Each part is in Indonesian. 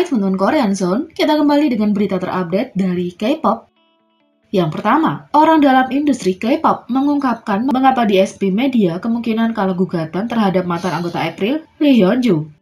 Hai teman-teman Korean Zone, kita kembali dengan berita terupdate dari K-pop. Yang pertama, orang dalam industri K-pop mengungkapkan mengapa di SP Media kemungkinan kalau gugatan terhadap mantan anggota April, Lee Hyunju.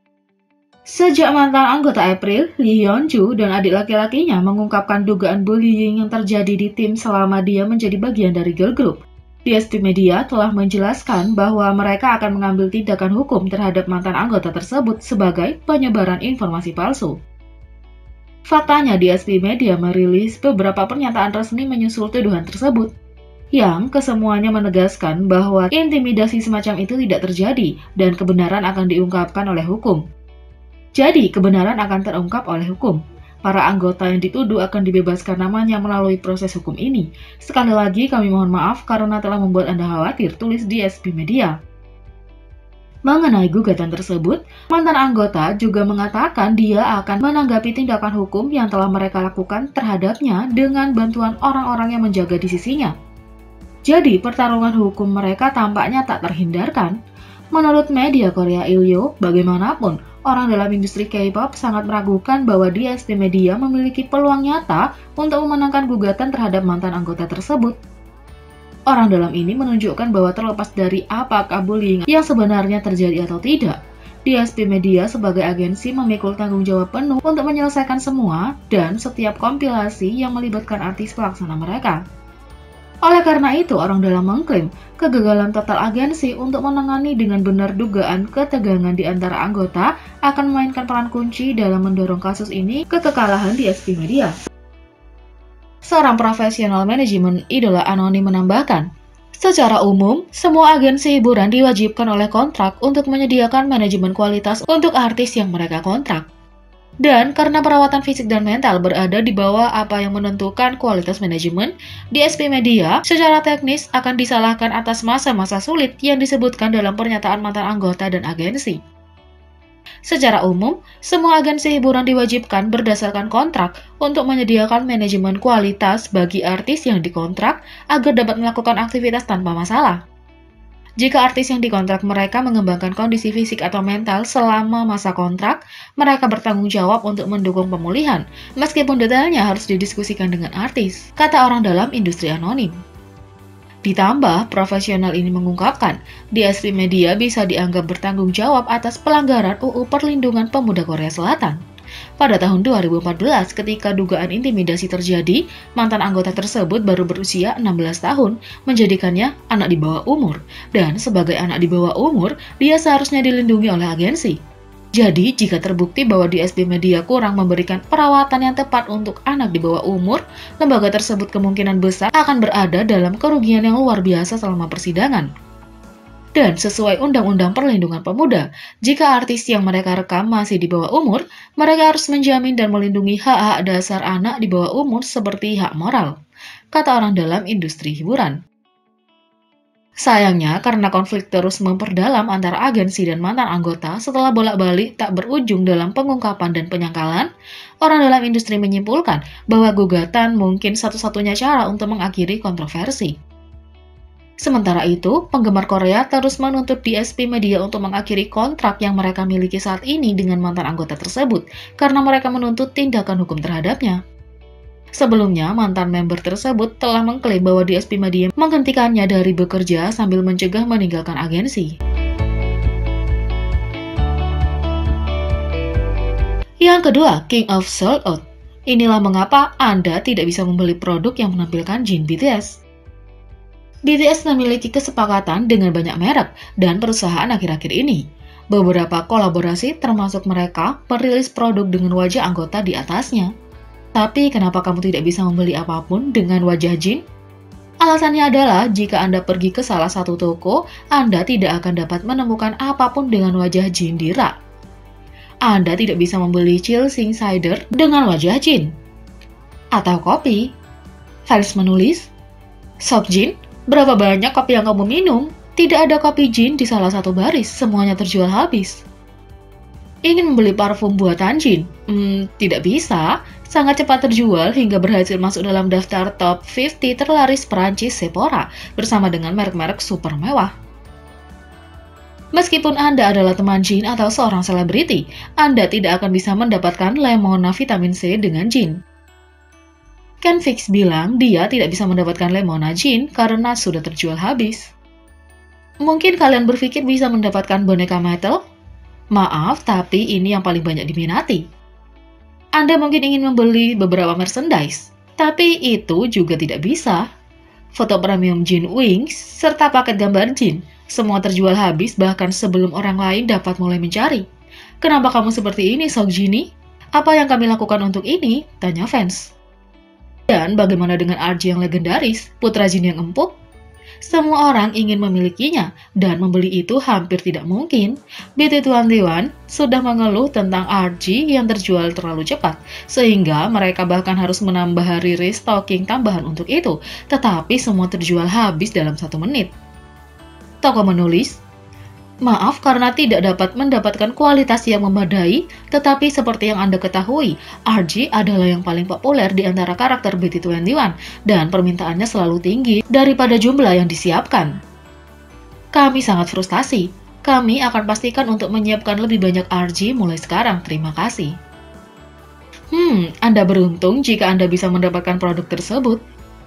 Sejak mantan anggota April, Lee Hyunju dan adik laki-lakinya mengungkapkan dugaan bullying yang terjadi di tim selama dia menjadi bagian dari girl group. DSP Media telah menjelaskan bahwa mereka akan mengambil tindakan hukum terhadap mantan anggota tersebut sebagai penyebaran informasi palsu. Faktanya, DSP Media merilis beberapa pernyataan resmi menyusul tuduhan tersebut, yang kesemuanya menegaskan bahwa intimidasi semacam itu tidak terjadi dan kebenaran akan diungkapkan oleh hukum. Jadi, kebenaran akan terungkap oleh hukum. Para anggota yang dituduh akan dibebaskan namanya melalui proses hukum ini. Sekali lagi kami mohon maaf karena telah membuat Anda khawatir, tulis DSP Media. Mengenai gugatan tersebut, mantan anggota juga mengatakan dia akan menanggapi tindakan hukum yang telah mereka lakukan terhadapnya dengan bantuan orang-orang yang menjaga di sisinya. Jadi, pertarungan hukum mereka tampaknya tak terhindarkan. Menurut media Korea Ilyo, bagaimanapun, orang dalam industri K-pop sangat meragukan bahwa DSP Media memiliki peluang nyata untuk memenangkan gugatan terhadap mantan anggota tersebut. Orang dalam ini menunjukkan bahwa terlepas dari apakah bullying yang sebenarnya terjadi atau tidak, DSP Media sebagai agensi memikul tanggung jawab penuh untuk menyelesaikan semua dan setiap kompilasi yang melibatkan artis pelaksana mereka. Oleh karena itu, orang dalam mengklaim kegagalan total agensi untuk menangani dengan benar dugaan ketegangan di antara anggota akan memainkan peran kunci dalam mendorong kasus ini ke kekalahan DSP Media. Seorang profesional manajemen idola anonim menambahkan, secara umum, semua agensi hiburan diwajibkan oleh kontrak untuk menyediakan manajemen kualitas untuk artis yang mereka kontrak. Dan karena perawatan fisik dan mental berada di bawah apa yang menentukan kualitas manajemen, DSP Media secara teknis akan disalahkan atas masa-masa sulit yang disebutkan dalam pernyataan mantan anggota dan agensi. Secara umum, semua agensi hiburan diwajibkan berdasarkan kontrak untuk menyediakan manajemen kualitas bagi artis yang dikontrak agar dapat melakukan aktivitas tanpa masalah. Jika artis yang dikontrak mereka mengembangkan kondisi fisik atau mental selama masa kontrak, mereka bertanggung jawab untuk mendukung pemulihan, meskipun detailnya harus didiskusikan dengan artis, kata orang dalam industri anonim. Ditambah, profesional ini mengungkapkan, DSP Media bisa dianggap bertanggung jawab atas pelanggaran UU Perlindungan Pemuda Korea Selatan. Pada tahun 2014, ketika dugaan intimidasi terjadi, mantan anggota tersebut baru berusia 16 tahun, menjadikannya anak di bawah umur. Dan sebagai anak di bawah umur, dia seharusnya dilindungi oleh agensi. Jadi, jika terbukti bahwa DSP Media kurang memberikan perawatan yang tepat untuk anak di bawah umur, lembaga tersebut kemungkinan besar akan berada dalam kerugian yang luar biasa selama persidangan. Dan sesuai Undang-Undang Perlindungan Pemuda, jika artis yang mereka rekam masih di bawah umur, mereka harus menjamin dan melindungi hak-hak dasar anak di bawah umur seperti hak moral, kata orang dalam industri hiburan. Sayangnya, karena konflik terus memperdalam antara agensi dan mantan anggota setelah bolak-balik tak berujung dalam pengungkapan dan penyangkalan, orang dalam industri menyimpulkan bahwa gugatan mungkin satu-satunya cara untuk mengakhiri kontroversi. Sementara itu, penggemar Korea terus menuntut DSP Media untuk mengakhiri kontrak yang mereka miliki saat ini dengan mantan anggota tersebut, karena mereka menuntut tindakan hukum terhadapnya. Sebelumnya, mantan member tersebut telah mengklaim bahwa DSP Media menghentikannya dari bekerja sambil mencegah meninggalkan agensi. Yang kedua, King of Sold Out. Inilah mengapa Anda tidak bisa membeli produk yang menampilkan Jin BTS. BTS memiliki kesepakatan dengan banyak merek dan perusahaan akhir-akhir ini. Beberapa kolaborasi termasuk mereka merilis produk dengan wajah anggota di atasnya. Tapi kenapa kamu tidak bisa membeli apapun dengan wajah Jin? Alasannya adalah jika Anda pergi ke salah satu toko, Anda tidak akan dapat menemukan apapun dengan wajah Jin di rak. Anda tidak bisa membeli Chilsing Cider dengan wajah Jin. Atau kopi. Fans menulis, Sob Jin? Berapa banyak kopi yang kamu minum? Tidak ada kopi Jin di salah satu baris, semuanya terjual habis. Ingin membeli parfum buatan Jin? Tidak bisa. Sangat cepat terjual hingga berhasil masuk dalam daftar top 50 terlaris Perancis Sephora bersama dengan merek-merek super mewah. Meskipun Anda adalah teman Jin atau seorang selebriti, Anda tidak akan bisa mendapatkan Lemona vitamin C dengan Jin. Ken Fix bilang dia tidak bisa mendapatkan Lemona Jin karena sudah terjual habis. Mungkin kalian berpikir bisa mendapatkan boneka metal? Maaf, tapi ini yang paling banyak diminati. Anda mungkin ingin membeli beberapa merchandise, tapi itu juga tidak bisa. Foto premium Jin Wings serta paket gambar Jin semua terjual habis bahkan sebelum orang lain dapat mulai mencari. Kenapa kamu seperti ini, Sok Jini? Apa yang kami lakukan untuk ini? Tanya fans. Dan bagaimana dengan RG yang legendaris, putra Jin yang empuk? Semua orang ingin memilikinya, dan membeli itu hampir tidak mungkin. BT21 sudah mengeluh tentang RG yang terjual terlalu cepat, sehingga mereka bahkan harus menambah hari restocking tambahan untuk itu, tetapi semua terjual habis dalam 1 menit. Toko menulis, maaf karena tidak dapat mendapatkan kualitas yang memadai, tetapi seperti yang Anda ketahui, RG adalah yang paling populer di antara karakter BT21 dan permintaannya selalu tinggi daripada jumlah yang disiapkan. Kami sangat frustasi. Kami akan pastikan untuk menyiapkan lebih banyak RG mulai sekarang. Terima kasih. Anda beruntung jika Anda bisa mendapatkan produk tersebut.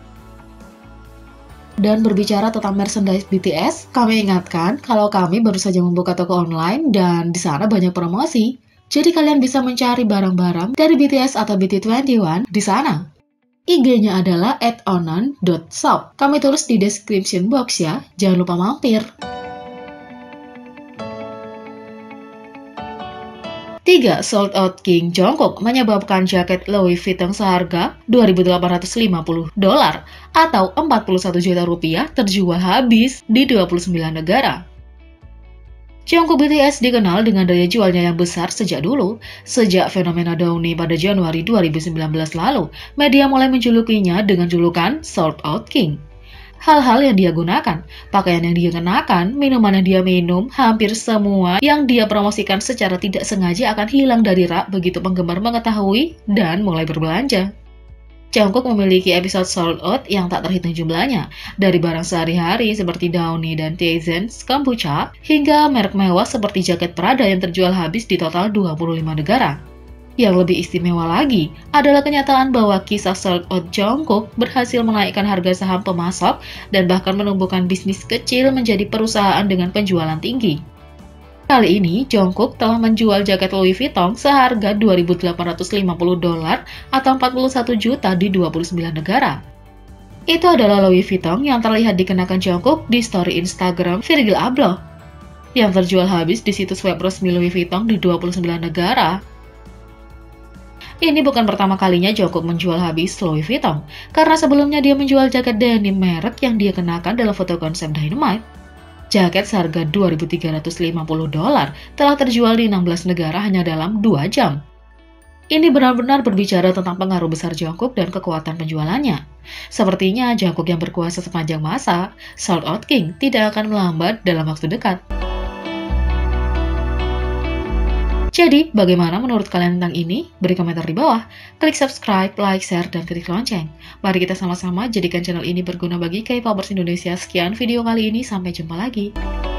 Dan berbicara tentang merchandise BTS, kami ingatkan kalau kami baru saja membuka toko online dan di sana banyak promosi. Jadi kalian bisa mencari barang-barang dari BTS atau BT21 di sana. IG-nya adalah @onan.shop. Kami tulis di description box ya, jangan lupa mampir. 3. Sold out King Jungkook menyebabkan jaket Louis Vuitton seharga $2.850 atau 41 juta rupiah terjual habis di 29 negara. Jungkook BTS dikenal dengan daya jualnya yang besar sejak dulu. Sejak fenomena Downy pada Januari 2019 lalu, media mulai menjulukinya dengan julukan Sold Out King. Hal-hal yang dia gunakan, pakaian yang dia kenakan, minuman yang dia minum, hampir semua yang dia promosikan secara tidak sengaja akan hilang dari rak begitu penggemar mengetahui dan mulai berbelanja. Jungkook memiliki episode sold out yang tak terhitung jumlahnya, dari barang sehari-hari seperti Downy dan Tizen's kombucha, hingga merek mewah seperti jaket Prada yang terjual habis di total 25 negara. Yang lebih istimewa lagi adalah kenyataan bahwa kisah sold out Jungkook berhasil menaikkan harga saham pemasok dan bahkan menumbuhkan bisnis kecil menjadi perusahaan dengan penjualan tinggi. Kali ini, Jungkook telah menjual jaket Louis Vuitton seharga $2.850 atau 41 juta di 29 negara. Itu adalah Louis Vuitton yang terlihat dikenakan Jungkook di story Instagram Virgil Abloh, yang terjual habis di situs web resmi Louis Vuitton di 29 negara. Ini bukan pertama kalinya Jungkook menjual habis Louis Vuitton, karena sebelumnya dia menjual jaket denim merek yang dia kenakan dalam foto konsep Dynamite. Jaket seharga $2.350 telah terjual di 16 negara hanya dalam 2 jam. Ini benar-benar berbicara tentang pengaruh besar Jungkook dan kekuatan penjualannya. Sepertinya Jungkook yang berkuasa sepanjang masa, Sold Out King tidak akan melambat dalam waktu dekat. Jadi, bagaimana menurut kalian tentang ini? Beri komentar di bawah. Klik subscribe, like, share, dan klik lonceng. Mari kita sama-sama jadikan channel ini berguna bagi K-popers Indonesia. Sekian video kali ini, sampai jumpa lagi.